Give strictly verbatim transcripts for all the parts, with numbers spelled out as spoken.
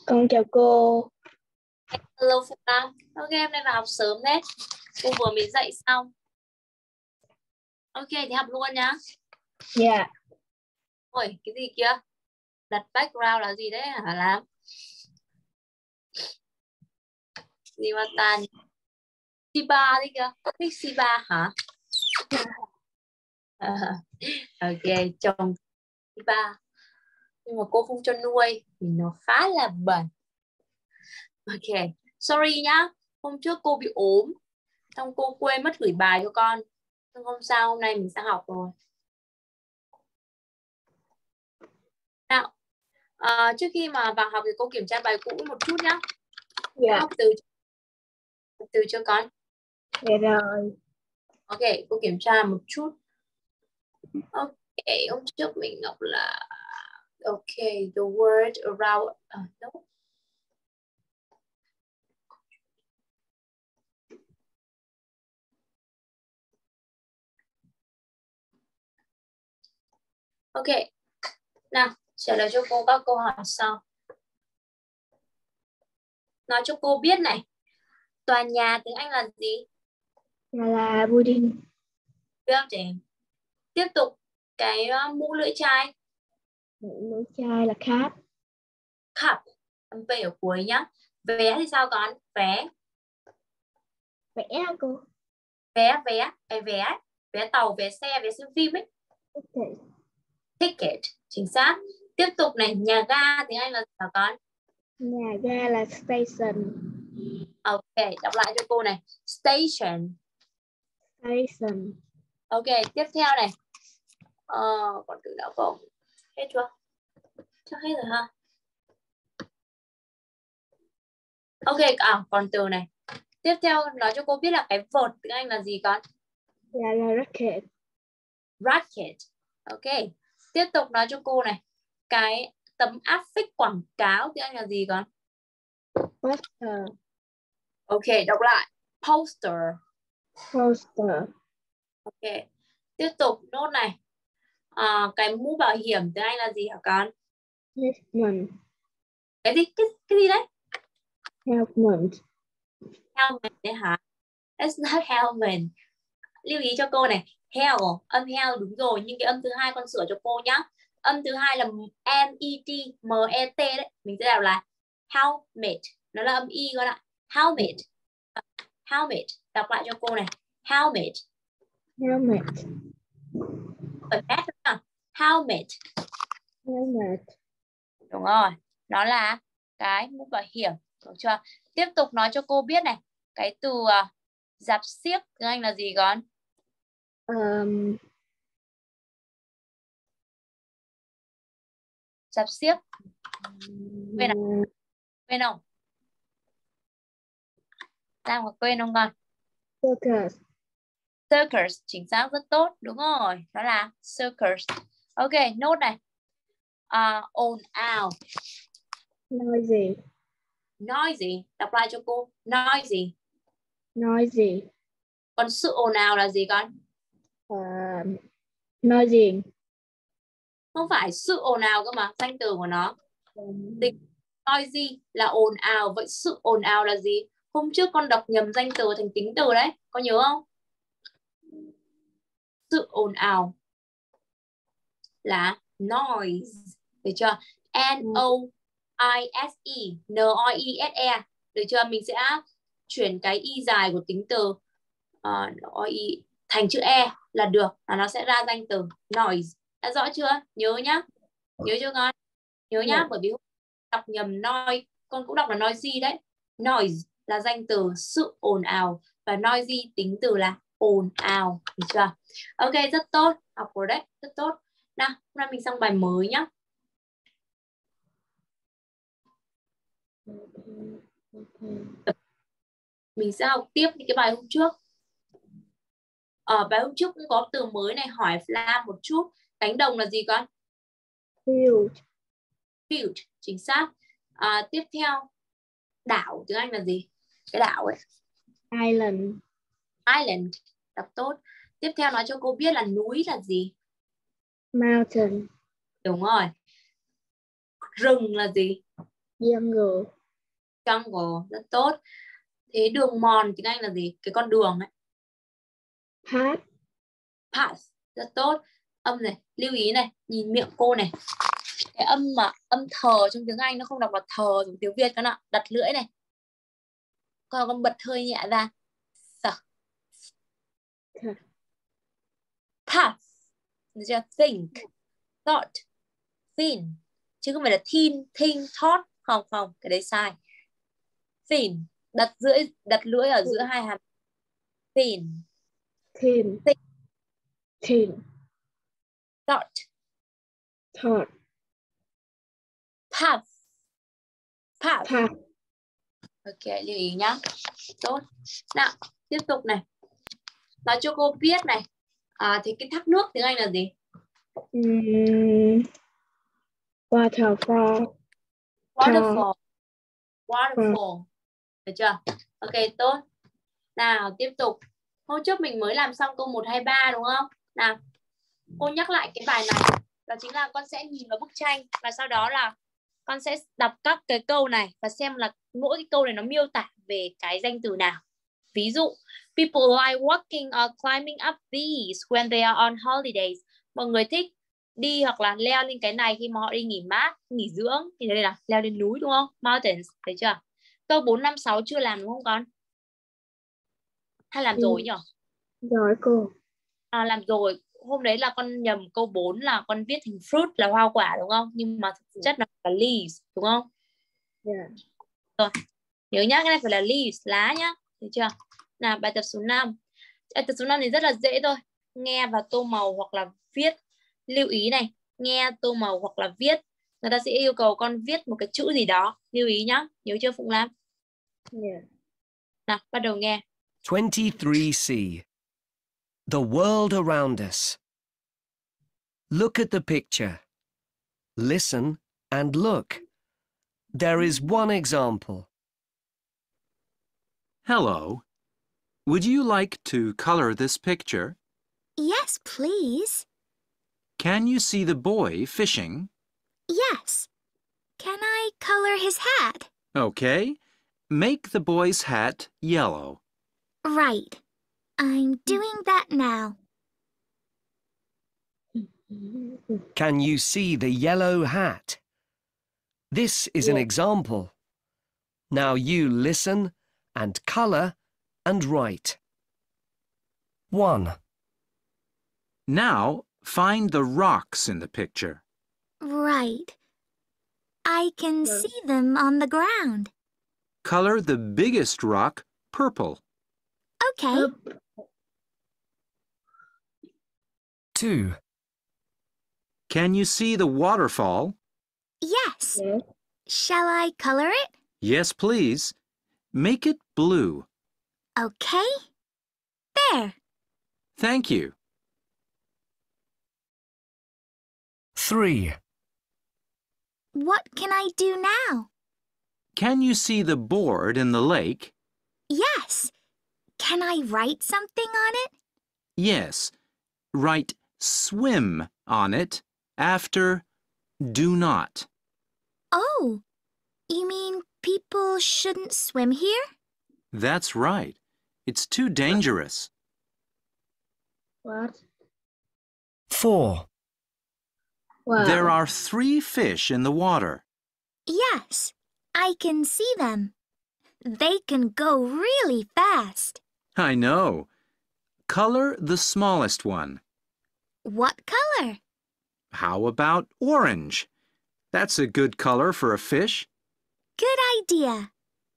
Con chào cô. Hello Phương Long. Ok, em nay vào học sớm đấy. Cô vừa mới dậy xong. Ok, thì học luôn nhá. Dạ. Yeah. Ôi, cái gì kia? Đặt background là gì đấy hả làm? Gì mà tàn? Siba đi kìa. Có thích Siba hả? Ok, chồng Siba. Nhưng mà cô không cho nuôi vì nó khá là bẩn. Ok, sorry nhá. Hôm trước cô bị ốm. Xong cô quên mất gửi bài cho con. Nhưng không sao, hôm nay mình sẽ học rồi. Nào, à, trước khi mà vào học thì cô kiểm tra bài cũ một chút nhá. Dạ. Học từ từ cho con. Dạ rồi. Ok, cô kiểm tra một chút. Ok, hôm trước mình đọc là ok, the word around uh, no. Ok, nào trả lời cho cô các câu hỏi sau. Nói cho cô biết này, tòa nhà tiếng Anh là gì? Là, là building. Building. Tiếp tục, cái uh, mũ lưỡi chai. Mũ chai là cap. Cup, âm p ở cuối nhá. Vé thì sao con? Vé. Vẽ hả cô? Vé, vé, cái vé, vé tàu, vé xe, vé xem phim ấy. Okay. Ticket, chính xác. Tiếp tục này, nhà ga tiếng Anh là gì hả con? Nhà ga là station. Ok, đọc lại cho cô này. Station. Station. Ok, tiếp theo này. Ờ, còn từ nào không? Hết chưa? Chắc hết rồi ha. Ok, à, còn từ này. Tiếp theo nói cho cô biết là cái vợt tiếng Anh là gì con? Là, là racket. Racket. Ok. Tiếp tục nói cho cô này. Cái tấm áp phích quảng cáo tiếng Anh là gì con? Poster. Ok, đọc lại. Poster. Poster. Ok. Tiếp tục nốt này. À, cái mũ bảo hiểm tiếng Anh là gì hả con? Helmet. Cái gì? Cái, cái gì đấy? Helmet. Helmet đấy hả? It's not helmet. Lưu ý cho cô này. Hell, âm hell đúng rồi. Nhưng cái âm thứ hai con sửa cho cô nhá. Âm thứ hai là M E T, M E T đấy. Mình sẽ đọc là helmet. Nó là âm Y con ạ. Helmet. Helmet. Đọc lại cho cô này. Helmet. Helmet. Phải phát nào. Helmet. Helmet. Đúng rồi. Nó là cái mũ bảo hiểm. Được chưa? Tiếp tục nói cho cô biết này. Cái từ uh, rạp xiếc tiếng Anh là gì con? Um, Rạp xiếc. Quên à? Quên không? Đang có quên không con? Circus. Circus, chính xác, rất tốt. Đúng rồi, đó là circus. Ok, nốt này. Uh, ồn ào. Noisy. Noisy, đọc lại cho cô. Noisy. Noisy. Còn sự ồn ào là gì con? Um, noisy. Không phải sự ồn ào cơ mà, danh từ của nó. Um, Noisy là ồn ào, vậy sự ồn ào là gì? Hôm trước con đọc nhầm danh từ thành tính từ đấy, có nhớ không? Sự ồn ào là noise, được chưa? N O I S E, N O I S E, được chưa? Mình sẽ chuyển cái y dài của tính từ uh, I thành chữ E là được, là nó sẽ ra danh từ noise. Đã rõ chưa? Nhớ nhá. Nhớ chưa con? Nhớ nhá, bởi vì đọc nhầm noise, con cũng đọc là noisy đấy. Noise là danh từ sự ồn ào và noisy tính từ là ồn ào, được chưa? Ok, rất tốt, học rồi đấy, rất tốt. Nào, hôm nay mình sang bài mới nhá. Mình sẽ học tiếp những cái bài hôm trước. Ở bài hôm trước cũng có từ mới này, hỏi Flam một chút. Cánh đồng là gì con? Field. Field, chính xác. À, tiếp theo, đảo tiếng Anh là gì? Cái đảo ấy. Island. Island, đọc tốt. Tiếp theo nói cho cô biết là núi là gì? Mountain. Đúng rồi. Rừng là gì? Jungle. Jungle, rất tốt. Thế đường mòn tiếng Anh là gì? Cái con đường ấy. Path. Path, rất tốt. Âm này, lưu ý này, nhìn miệng cô này. Cái âm mà âm thờ trong tiếng Anh nó không đọc là thờ giống tiếng Việt các bạn. Đặt lưỡi này. Còn con bật hơi nhẹ ra. Sợ. Path. Được chưa? Think. Thought. Thin. Chứ không phải là thin, think, thought. Không, không, cái đấy sai. Thin. Đặt lưỡi, đặt lưỡi ở giữa hai hàm. Thin. Thin. Think. Thin. Thought. Thought. Path. Path. Path. Ok, lưu ý nhá. Tốt. Nào, tiếp tục này. Nói cho cô biết này. À, thì cái thác nước tiếng Anh là gì? Um, waterfall. Waterfall. Waterfall. Được chưa? Ok, tốt. Nào, tiếp tục. Hôm trước mình mới làm xong câu một, hai, ba đúng không? Nào, cô nhắc lại cái bài này. Đó chính là con sẽ nhìn vào bức tranh và sau đó là con sẽ đọc các cái câu này và xem là mỗi cái câu này nó miêu tả về cái danh từ nào. Ví dụ, people like walking or climbing up these when they are on holidays. Mọi người thích đi hoặc là leo lên cái này khi mà họ đi nghỉ mát, nghỉ dưỡng. Thì đây là leo lên núi đúng không? Mountains, thấy chưa? Câu bốn, năm, sáu chưa làm đúng không con? Hay làm Ừ. rồi nhỉ? Rồi cô. À, làm rồi. Hôm đấy là con nhầm câu bốn là con viết thành fruit là hoa quả đúng không? Nhưng mà thực chất là leaves đúng không? Yeah. Rồi. Nhớ nhá, cái này phải là leaves, lá nhá. Được chưa? Nào, bài tập số năm. Bài tập số năm thì rất là dễ thôi. Nghe và tô màu hoặc là viết. Lưu ý này, nghe, tô màu hoặc là viết. Người ta sẽ yêu cầu con viết một cái chữ gì đó. Lưu ý nhá. Nhớ chưa Phụng Lam? Yeah. Nào, bắt đầu nghe. twenty-three C. The world around us. Look at the picture. Listen and look. There is one example. Hello. Would you like to color this picture? Yes, please. Can you see the boy fishing? Yes. Can I color his hat? Okay. Make the boy's hat yellow. Right. I'm doing that now. Can you see the yellow hat? This is an Yeah. example. Now you listen and color and write. one. Now, find the rocks in the picture. Right. I can Yeah. see them on the ground. Color the biggest rock purple. Okay. Up. two. Can you see the waterfall? Yes. Yeah. Shall I color it? Yes, please. Make it blue. Okay. There. Thank you. three. What can I do now? Can you see the board in the lake? Yes. Can I write something on it? Yes. Write swim on it after do not. Oh, you mean people shouldn't swim here? That's right. It's too dangerous. What? four. Wow. There are three fish in the water. Yes, I can see them. They can go really fast. I know. Color the smallest one. What color? How about orange? That's a good color for a fish. Good idea.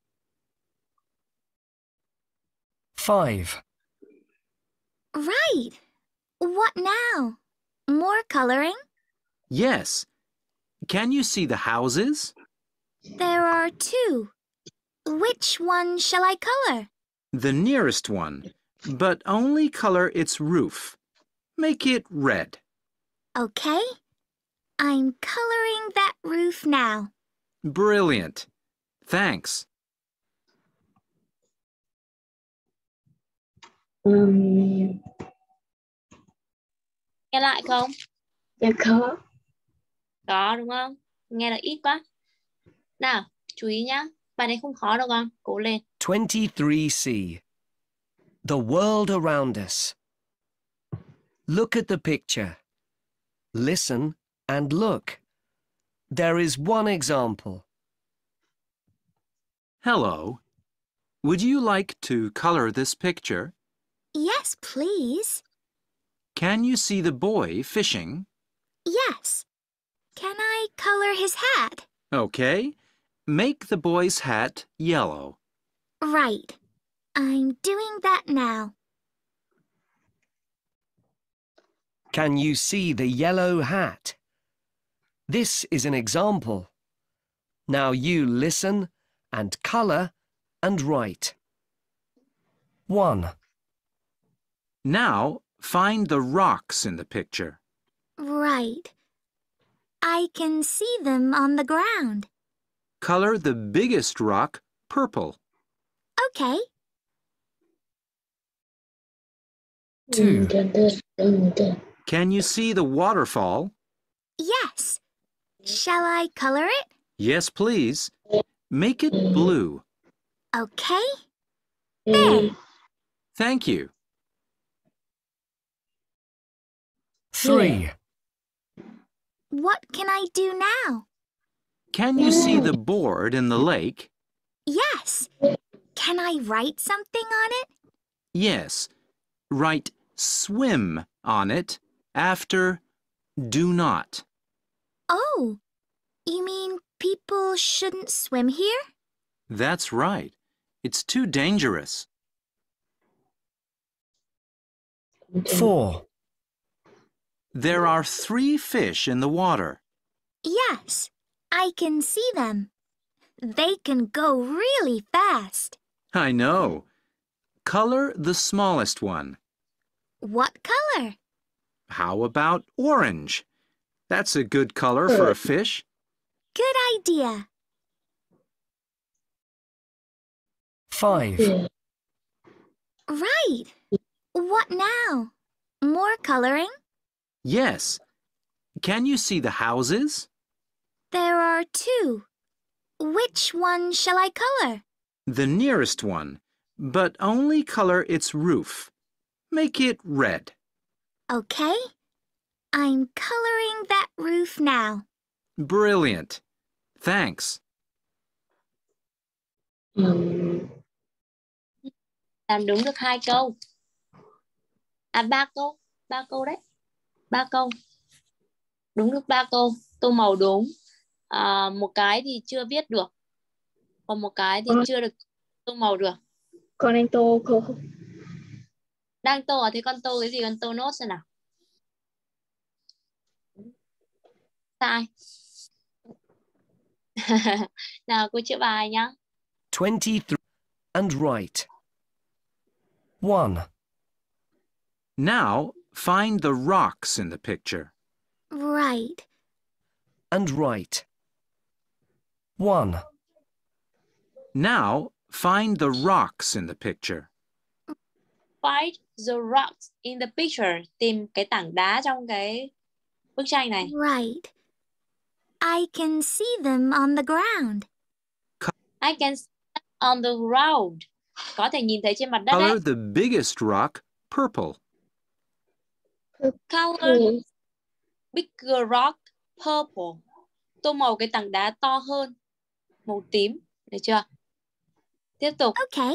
five. Right. What now? More coloring? Yes. Can you see the houses? There are two. Which one shall I color? The nearest one, but only color its roof. Make it red. Okay. I'm coloring that roof now. Brilliant. Thanks. Um, Nghe lại không? dạ có. Có đúng không? Nghe là ít quá. Nào, Chú ý nhá. Bài này không khó đâu con. Cố lên. twenty-three C. The world around us. Look at the picture. Listen and look. There is one example. Hello. Would you like to color this picture? Yes, please. Can you see the boy fishing? Yes. Can I color his hat? Okay. Make the boy's hat yellow. Right. I'm doing that now. Can you see the yellow hat? This is an example. Now you listen and color and write. one. Now find the rocks in the picture. Right. I can see them on the ground. Color the biggest rock purple. Okay. two. Can you see the waterfall? Yes. Shall I color it? Yes, please. Make it blue. Okay. There. Thank you. three. What can I do now? Can you see the board in the lake? Yes. Can I write something on it? Yes. Write swim on it after do not. Oh, you mean people shouldn't swim here? That's right. It's too dangerous. four. There are three fish in the water. Yes, I can see them. They can go really fast. I know. Color the smallest one. What color? How about orange? That's a good color for a fish. Good idea. five. Right. What now? More coloring? Yes. Can you see the houses? There are two. Which one shall I color? The nearest one, but only color its roof. Make it red. Okay. I'm coloring that roof now. Brilliant. Thanks. Làm đúng được hai câu. À ba câu. Ba câu đấy. Ba câu. Đúng được ba câu. Tô màu đúng. À, một cái thì chưa viết được. Còn một cái thì Con- chưa được tô màu được. Con anh tô cô. Đang tô à? Thế con tô cái gì? Con tô nốt xem nào. Sai. Nào cô chữa bài nhá. twenty-three. And write. one. Now find the rocks in the picture. Right. And write. one. Now find the rocks in the picture. Find the rocks in the picture. Tìm cái tảng đá trong cái bức tranh này. Right. I can see them on the ground. I can see them on the ground. Có thể nhìn thấy trên mặt đất đấy. Color the biggest rock purple. Color bigger rock purple. Tô màu cái tảng đá to hơn màu tím. Được chưa? Tiếp tục. Okay.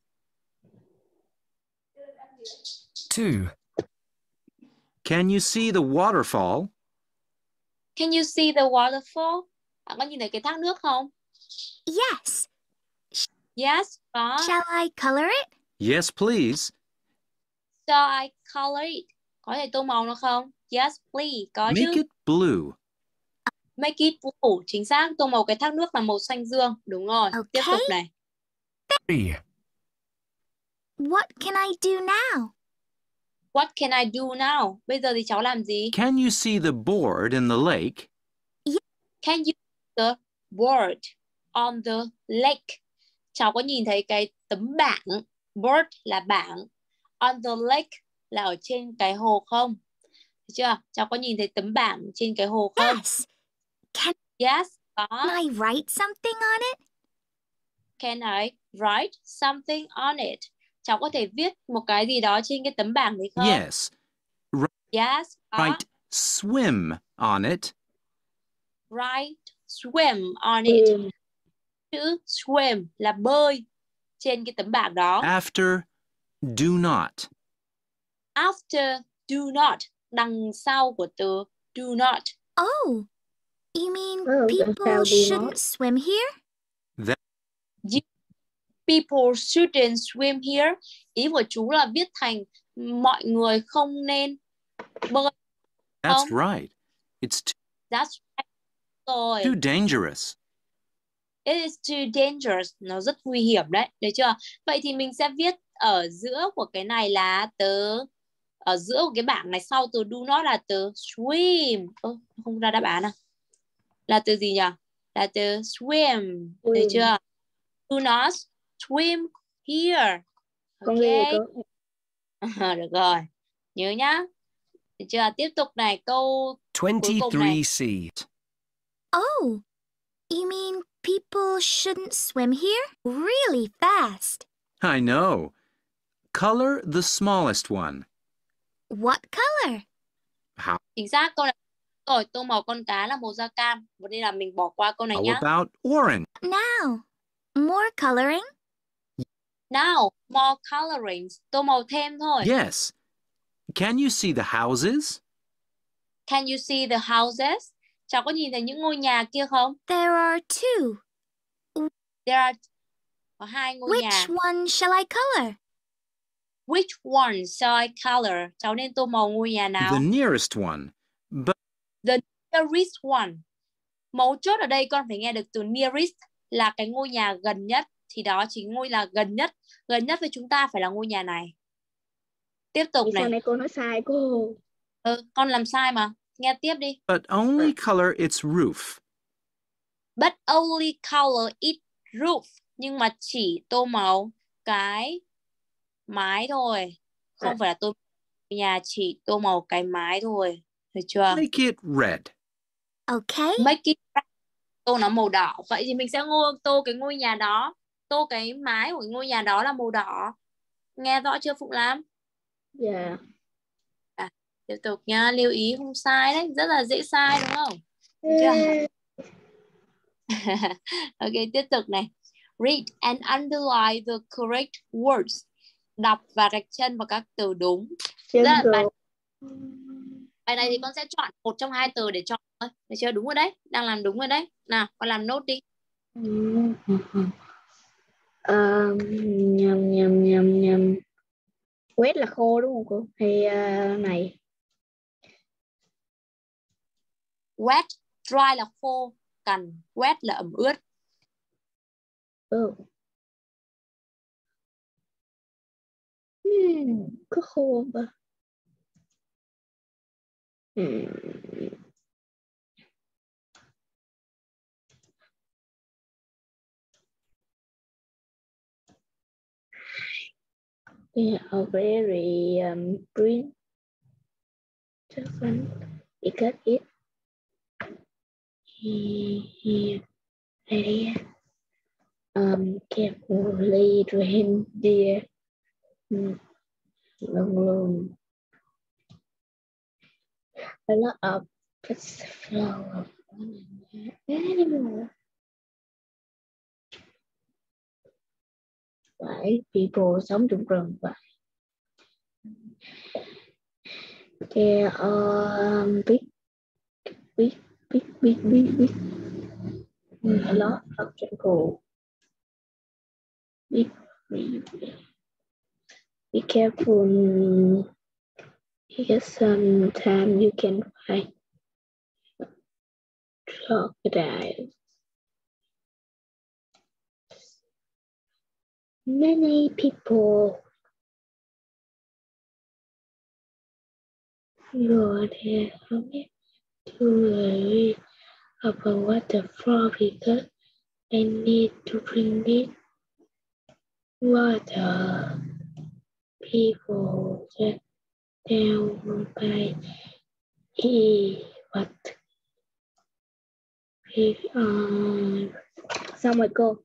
two. Can you see the waterfall? Can you see the waterfall? Bạn có nhìn thấy cái thác nước không? Yes. Yes, có. Shall I color it? Yes, please. Shall I color it? Có thể tô màu nó không? Yes, please. Có Make chứ. it blue. Make it blue. Chính xác. Tô màu cái thác nước là màu xanh dương. Đúng rồi. Okay. Tiếp tục này. three. What can I do now? What can I do now? Bây giờ thì cháu làm gì? Can you see the board in the lake? Can you see the board on the lake? Cháu có nhìn thấy cái tấm bảng. Board là bảng. On the lake là ở trên cái hồ không? Được chưa? Cháu có nhìn thấy tấm bảng trên cái hồ không? Yes. Can Yes. có. Can I write something on it? Can I write something on it? Cháu có thể viết một cái gì đó trên cái tấm bảng đấy không? Yes. Yes. Có. Write swim on it. Write swim on it. Swim. Chữ swim là bơi trên cái tấm bảng đó. After do not. After do not, đằng sau của từ do not. Oh, you mean Oh, đằng people sau do shouldn't not. swim here? People shouldn't swim here. Ý của chú là viết thành mọi người không nên bơi. That's Không. right. It's too, That's right. Rồi. too dangerous. It is too dangerous. Nó rất nguy hiểm đấy. Được chưa? Vậy thì mình sẽ viết ở giữa của cái này là từ, ở giữa của cái bảng này sau từ do not là từ swim. Ơ, không ra đáp án à? Là từ gì nhỉ? Là từ swim. Được Swim. chưa? Do not swim here. Con nghe Ok. cô. À, được rồi. Nhớ nhá. Được chưa? Tiếp tục này, câu cuối cùng này. twenty-three C. Oh, you mean people shouldn't swim here? Really fast. I know. Color the smallest one. What color? How, Chính xác, câu này rồi, tô màu con cá là màu da cam. Vậy nên là mình bỏ qua câu này how nhá. about orange? Now, more coloring? Now, more coloring. Tô màu thêm thôi. Yes. Can you see the houses? Can you see the houses? Cháu có nhìn thấy những ngôi nhà kia không? There are two. There are có hai ngôi nhà. Which one shall I color? Which one shall I color? Cháu nên tô màu ngôi nhà nào? The nearest one. But The nearest one. Mấu chốt ở đây con phải nghe được từ nearest là cái ngôi nhà gần nhất. Thì đó chính ngôi là gần nhất. Gần nhất với chúng ta phải là ngôi nhà này. Tiếp tục Vì này. sao này cô nói sai cô? Ừ, con làm sai mà. Nghe tiếp đi. but only color its roof. But only color it roof. Nhưng mà chỉ tô màu cái mái thôi. Không À. phải là tô nhà, chỉ tô màu cái mái thôi. Được chưa? Make it red. Okay. Make it red. Tô nó màu đỏ. Vậy thì mình sẽ ngô, tô cái ngôi nhà đó. Tô cái mái của ngôi nhà đó là màu đỏ. Nghe rõ chưa Phụng Lam? Dạ. À, tiếp tục nha. Lưu ý không sai đấy. Rất là dễ sai đúng không? Được chưa? Ok, tiếp tục này. Read and underline the correct words. Đọc và gạch chân vào các từ đúng. Chân Rất là bài, rồi. bài này thì con sẽ chọn một trong hai từ để chọn thôi. Được chưa? Đúng rồi đấy. Đang làm đúng rồi đấy. Nào, con làm nốt đi. Um, nhầm nhầm nhầm nhầm. Quét là khô đúng không cô? Hay uh, này? Wet, dry là khô. Cằn, wet là ẩm ướt. Ừ. Hmm, có khô không bà? Hmm. We are very um, green. Different because it he he um carefully reindeer mm, long long a lot of flower animal. Phải people sống trong rừng vậy. There are big big big big big big a lot of jungle. Be, be, be careful. Because sometimes you can find crocodiles. Many people go there to worry about waterfall because I need to drink it. Water. People get down by e what Thì, uh, xong rồi cô.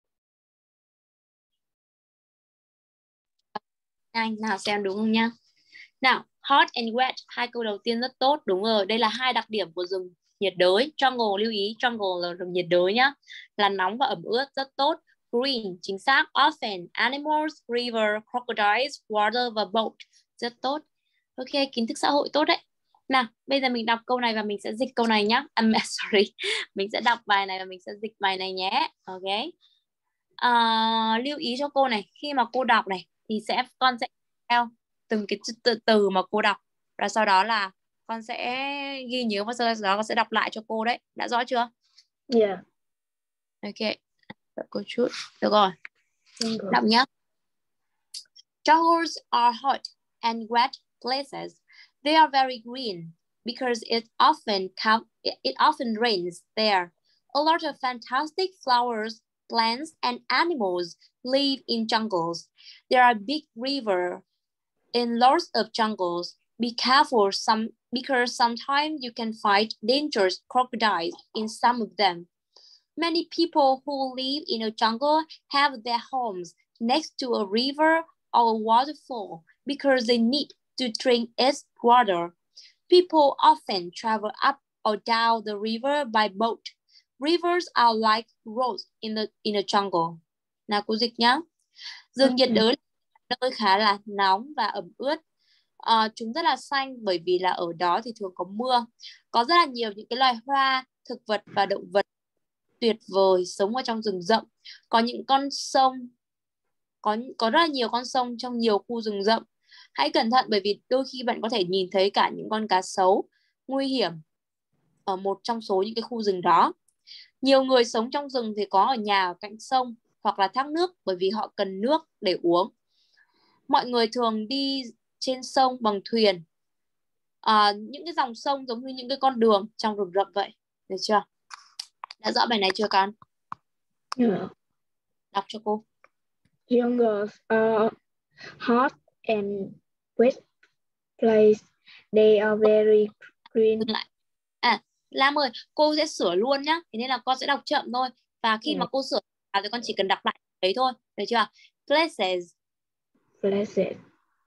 Anh nào xem đúng không nhá. Nào, hot and wet, hai câu đầu tiên rất tốt. Đúng rồi, đây là hai đặc điểm của rừng nhiệt đới. Jungle, lưu ý, jungle là rừng nhiệt đới nhá. Là nóng và ẩm ướt, rất tốt. Green, chính xác. Often, animals, river, crocodiles, water và boat. Rất tốt. Ok, kiến thức xã hội tốt đấy. Nào, bây giờ mình đọc câu này và mình sẽ dịch câu này nhá. I'm sorry. Mình sẽ đọc bài này và mình sẽ dịch bài này nhé. Ok. À, lưu ý cho cô này, khi mà cô đọc này thì sẽ con sẽ theo từng cái từ, từ mà cô đọc, và sau đó là con sẽ ghi nhớ và sau đó con sẽ đọc lại cho cô đấy. Đã rõ chưa? Yeah. Ok. Đợi cô chút. Được rồi. Jungle. Đọc nhé. Jungles are hot and wet places. They are very green because it often come, it often rains there. A lot of fantastic flowers, plants, and animals live in jungles. There are big rivers in lots of jungles. Be careful some because sometimes you can find dangerous crocodiles in some of them. Many people who live in a jungle have their homes next to a river or a waterfall because they need to drink its water. People often travel up or down the river by boat. Rivers are like roads in the in a jungle. Nào cô dịch nhá. Rừng nhiệt đới là nơi khá là nóng và ẩm ướt. À, chúng rất là xanh bởi vì là ở đó thì thường có mưa. Có rất là nhiều những cái loài hoa, thực vật và động vật tuyệt vời sống ở trong rừng rậm. Có những con sông, có có rất là nhiều con sông trong nhiều khu rừng rậm. Hãy cẩn thận bởi vì đôi khi bạn có thể nhìn thấy cả những con cá sấu nguy hiểm ở một trong số những cái khu rừng đó. Nhiều người sống trong rừng thì có ở nhà ở cạnh sông hoặc là thác nước bởi vì họ cần nước để uống. Mọi người thường đi trên sông bằng thuyền. À, những cái dòng sông giống như những cái con đường trong rừng rậm vậy. Được chưa? Đã rõ bài này chưa con? Yeah. Đọc cho cô. Jungles are hot and wet place. They are very green. Lại. À, Lam ơi, cô sẽ sửa luôn nhá. Thế nên là con sẽ đọc chậm thôi. Và khi Yeah. mà cô sửa thì con chỉ cần đọc lại đấy thôi. Được chưa? Places. Places.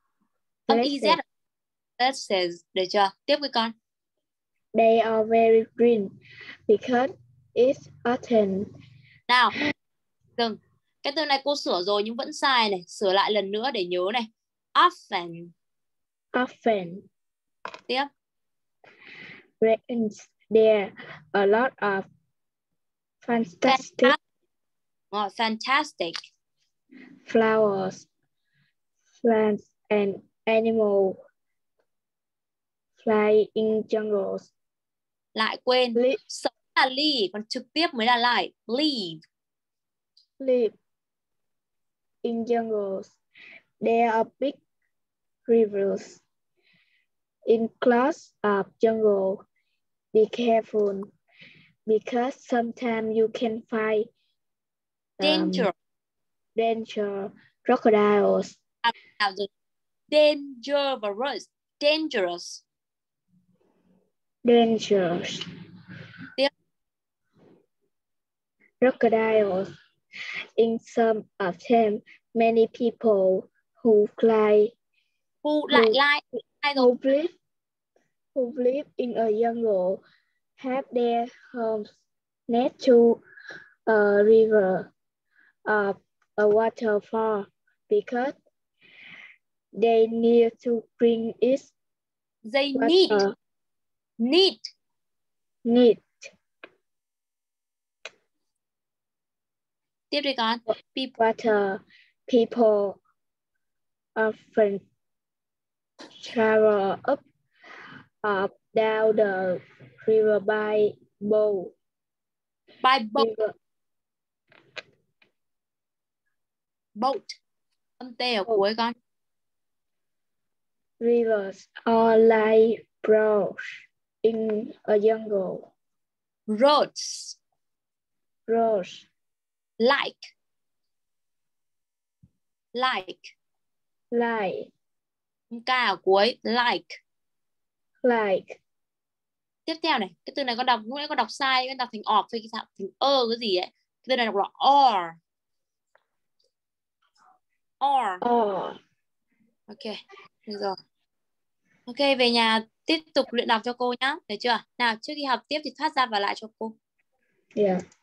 Âm i z. Places. Được chưa? Tiếp với con. They are very green because it's autumn. Nào, dừng. Cái từ này cô sửa rồi nhưng vẫn sai này. Sửa lại lần nữa để nhớ này. Often. Often. Tiếp. Rains there a lot of fantastic, Fantastic. Oh, fantastic. Flowers, plants, and animals fly in jungles. Lại quên. Li Sống là live, còn trực tiếp mới là lại. Live. Live in jungles. There are big rivers in close of jungle. Be careful because sometimes you can find um, Danger. danger crocodiles. À, nào rồi. Dangerous. Dangerous. Dangerous. Tiếp. Crocodiles. In some of them, many people who fly Who lại lại. who live, who live in a jungle have their homes next to a river or a waterfall because they need to drink it. They water. need. Need. Need. Tiếp đi con. People. Water. People often travel up or down the river by boat. By boat. River. Boat. Âm T ở cuối con. Rivers are like roads in a jungle. Roads. Roads. Like. Like. Like. K ở cuối. Like. Like. tiếp theo này, cái từ này con đọc lúc nãy con đọc sai, con đọc thành ọp thôi, cái thành ơ cái gì ấy. Cái từ này đọc là or. Or. Or. Ok, được rồi. Ok, về nhà tiếp tục luyện đọc cho cô nhá, được chưa? Nào, trước khi học tiếp thì phát ra và lại cho cô. Yeah.